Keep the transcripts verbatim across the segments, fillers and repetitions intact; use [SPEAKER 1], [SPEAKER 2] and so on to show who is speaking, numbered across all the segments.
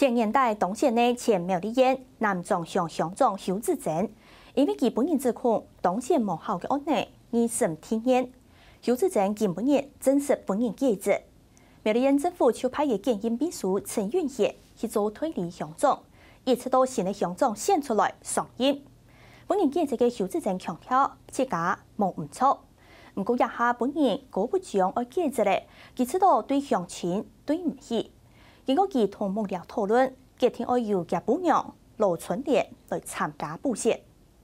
[SPEAKER 1] 前年代东县的前苗栗县南庄乡乡长邱志珍，因为其本人指控东县无效的案例，而审天验。邱志珍近本日证实本人记者。苗栗县政府就派嘅检验秘书陈允贤去做推理乡长，一直到新的乡长选出来上任。本人记者嘅邱志珍强调，自家无唔错。不过，一下本人果不像爱记者咧，佢知道对乡亲对唔起。經過佢同幕僚討論，決定要由嘅部長羅春蓮來參加補選。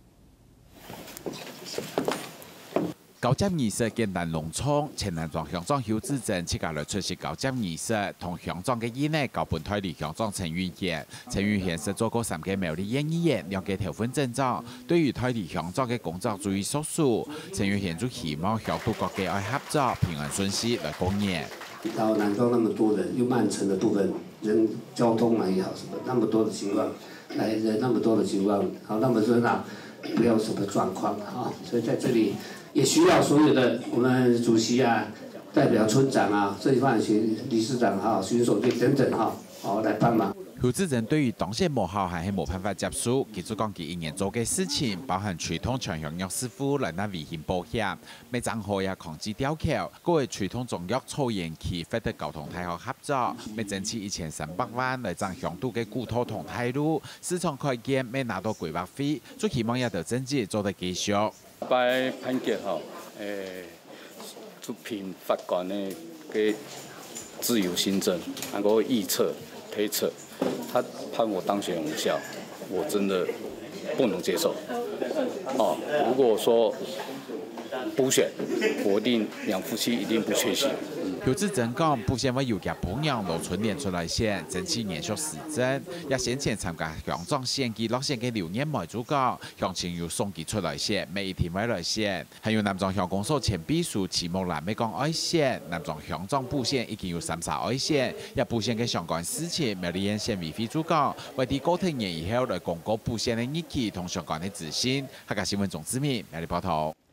[SPEAKER 2] 交接儀式簡單隆重，前南莊鄉長邱志珍自家來出席交接儀式，同鄉長嘅姨呢交本推理鄉長陳允賢。陳允賢是做過三屆苗栗縣議員，兩屆條分鎮長，對於推理鄉長嘅工作注意所屬。陳允賢就希望鄉土各界愛合作，平安順遂來過年。
[SPEAKER 3] 到南莊那麼多人，又慢城的部分，人交通嘛也好，什麼那麼多的情況，來人那麼多的情況，好那麼熱鬧，沒有什麼狀況哈。所以在這裡也需要所有的我們主席啊、代表村長啊、這一塊巡理事長哈、巡守隊等等哈，好來幫忙。
[SPEAKER 2] 邱志珍對於當時無效還係冇辦法接受，佢就講佢一年做嘅事情，包含傳統長鄉藥師傅來拿危險保險，咩賬號也抗制吊橋，各位傳統中藥草園區獲得交通大學合作，咩爭取一千三百萬來爭鄉土嘅古土同態度，市場開建咩拿到規劃費，最希望也到政治做得繼續。
[SPEAKER 4] 擺判決吼，誒，就憑法官嘅嘅自由行政，能夠預測推測。他判我當選無效，我真的不能接受。哦，如果說補選，我一定兩夫妻一定不缺席。
[SPEAKER 2] 邱志珍講，補選會由佢朋友羅春蓮出來選，爭取延續時政。也先前參加鄉長選舉落選嘅劉念梅主講，鄉親又送佢出來選，每一天會來選。還有南莊鄉公所前秘書齊木蘭未講愛選，南莊鄉長補選已經有三十愛選，也補選嘅相關事情，苗栗縣縣委會主講，為啲高庭年以後來公告補選嘅日期同相關嘅資訊。客家新聞總之面苗栗報道。